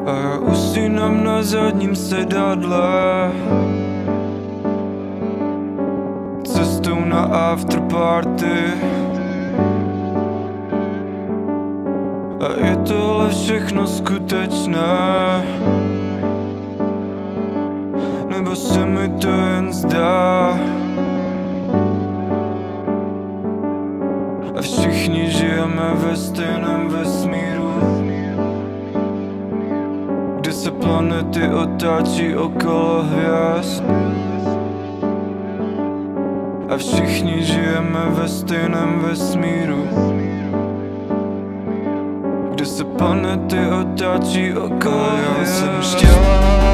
A já usínám na zadním sedadle, cestou na afterparty. A je tohle všechno skutečné, nebo se mi to jen zdá? A všichni žijeme ve stejném vesmíru, kde se planety otáčí okolo hvězd. A všichni žijeme ve stejném vesmíru, kde se planety otáčí okolo hvězd. Já jsem štěl